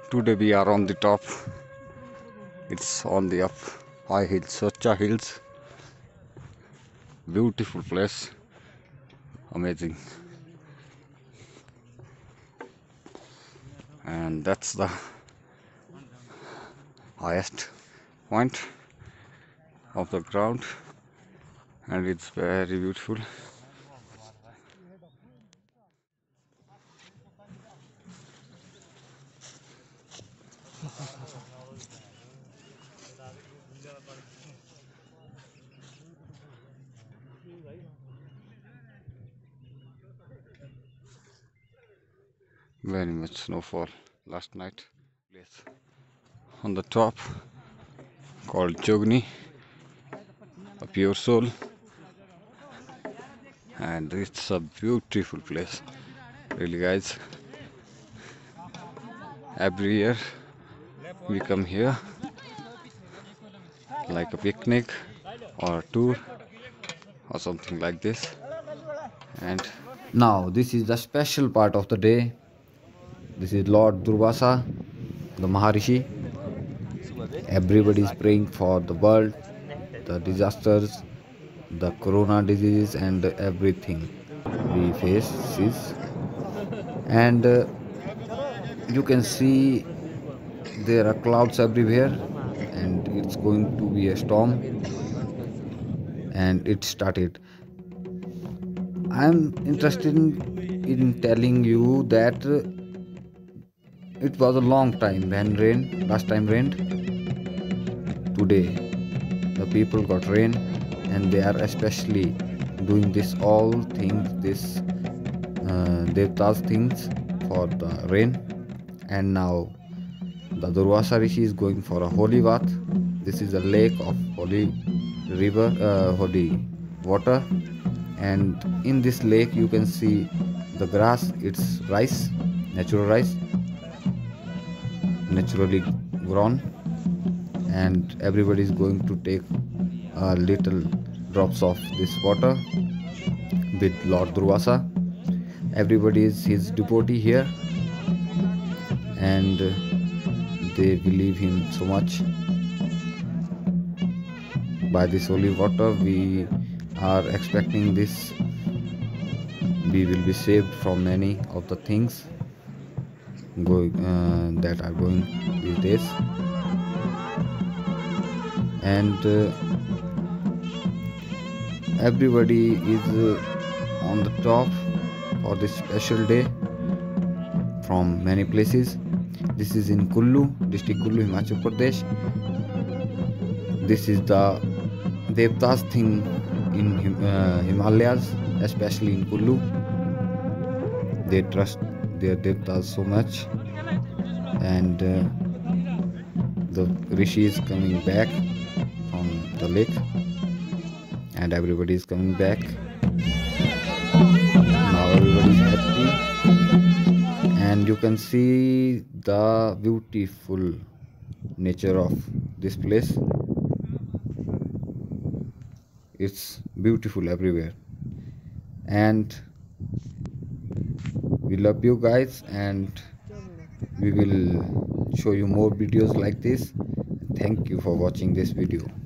Today we are on the top. It's on the up high hills, Socha Hills. Beautiful place, amazing. And that's the highest point of the ground, and it's very beautiful. Very much snowfall last night. Place on the top called Jogni, a pure soul, and it's a beautiful place. Really, guys. Every year we come here like a picnic or a tour or something like this. And now this is the special part of the day. This is Lord Durvasa, the Maharishi. Everybody is praying for the world, the disasters, the corona disease, and everything we face. And you can see there are clouds everywhere, and it's going to be a storm. And it started. I'm interested in telling you that it was a long time when last time rained. Today the people got rain, and they are especially doing all things, this Devtas things for the rain. And now the Durvasa Rishi is going for a holy bath. This is a lake of holy river, holy water, and in this lake you can see the grass. It's rice, natural rice, naturally grown, and everybody is going to take little drops of this water with Lord Durvasa. Everybody is his devotee here, and they believe him so much. By this holy water we are expecting this, we will be saved from many of the things that are going these days. And everybody is on the top for this special day from many places. This is in Kullu, district Kullu, Himachal Pradesh. This is the Devtas thing in Himalayas, especially in Kullu. They trust their Devtas so much, and the Rishi is coming back from the lake, and everybody is coming back. Now everybody is happy, and you can see the beautiful nature of this place. It's beautiful everywhere, and we love you guys, and we will show you more videos like this. Thank you for watching this video.